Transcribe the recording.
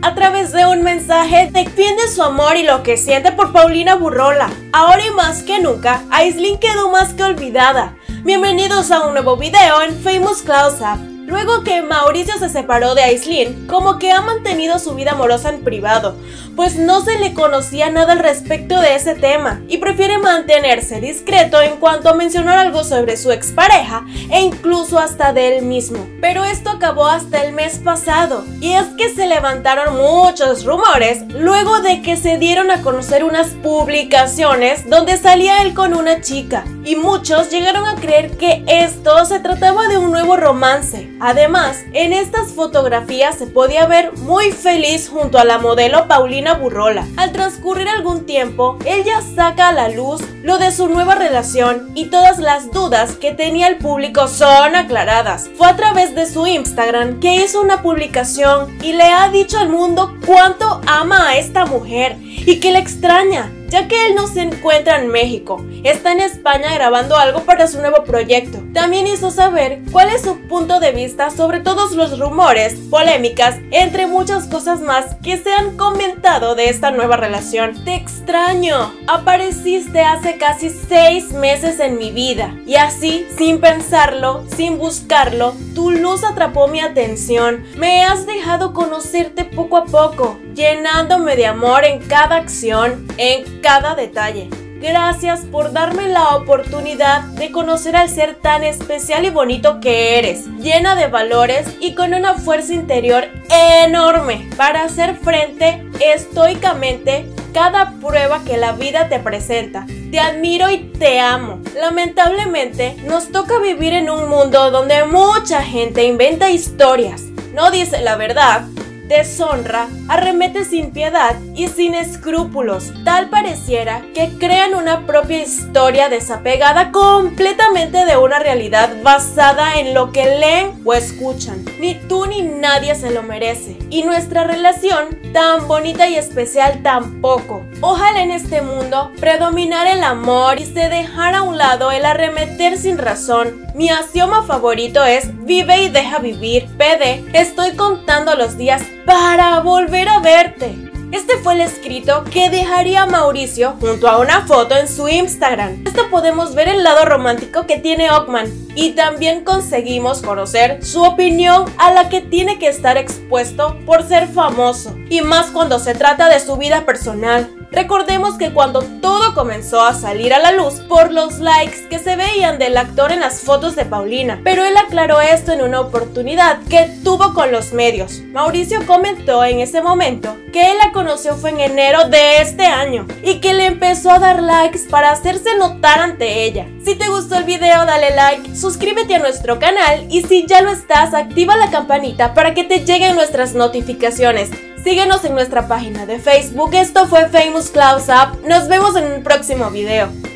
a través de un mensaje defiende su amor y lo que siente por Paulina Burrola. Ahora y más que nunca, Aislinn quedó más que olvidada. Bienvenidos a un nuevo video en Famous Close Up. Luego que Mauricio se separó de Aislinn, como que ha mantenido su vida amorosa en privado, pues no se le conocía nada al respecto de ese tema y prefiere mantenerse discreto en cuanto a mencionar algo sobre su expareja e incluso hasta de él mismo. Pero esto acabó hasta el mes pasado y es que se levantaron muchos rumores luego de que se dieron a conocer unas publicaciones donde salía él con una chica y muchos llegaron a creer que esto se trataba de un nuevo romance. Además, en estas fotografías se podía ver muy feliz junto a la modelo Paulina Burrola. Al transcurrir algún tiempo, ella saca a la luz lo de su nueva relación y todas las dudas que tenía el público son aclaradas. Fue a través de su Instagram que hizo una publicación y le ha dicho al mundo cuánto ama a esta mujer y que la extraña, ya que él no se encuentra en México, está en España grabando algo para su nuevo proyecto. También hizo saber cuál es su punto de vista sobre todos los rumores, polémicas, entre muchas cosas más que se han comentado de esta nueva relación. Te extraño, apareciste hace casi 6 meses en mi vida y así, sin pensarlo, sin buscarlo, tu luz atrapó mi atención. Me has dejado conocerte poco a poco, llenándome de amor en cada acción, en cada detalle. Gracias por darme la oportunidad de conocer al ser tan especial y bonito que eres, llena de valores y con una fuerza interior enorme para hacer frente estoicamente cada prueba que la vida te presenta. Te admiro y te amo. Lamentablemente, nos toca vivir en un mundo donde mucha gente inventa historias, no dice la verdad, deshonra, arremete sin piedad y sin escrúpulos. Tal pareciera que crean una propia historia desapegada completamente de una realidad basada en lo que leen o escuchan. Ni tú ni nadie se lo merece. Y nuestra relación, tan bonita y especial, tampoco. Ojalá en este mundo predominara el amor y se dejara a un lado el arremeter sin razón. Mi axioma favorito es vive y deja vivir. PD, estoy contando los días para volver a verte. Este fue el escrito que dejaría Mauricio junto a una foto en su Instagram. Esto podemos ver el lado romántico que tiene Ockman y también conseguimos conocer su opinión a la que tiene que estar expuesto por ser famoso y más cuando se trata de su vida personal. Recordemos que cuando todo comenzó a salir a la luz por los likes que se veían del actor en las fotos de Paulina, pero él aclaró esto en una oportunidad que tuvo con los medios. Mauricio comentó en ese momento que él la conoció fue en enero de este año y que le empezó a dar likes para hacerse notar ante ella. Si te gustó el video, dale like, suscríbete a nuestro canal y si ya lo estás, activa la campanita para que te lleguen nuestras notificaciones. Síguenos en nuestra página de Facebook. Esto fue Famous Close Up. Nos vemos en un próximo video.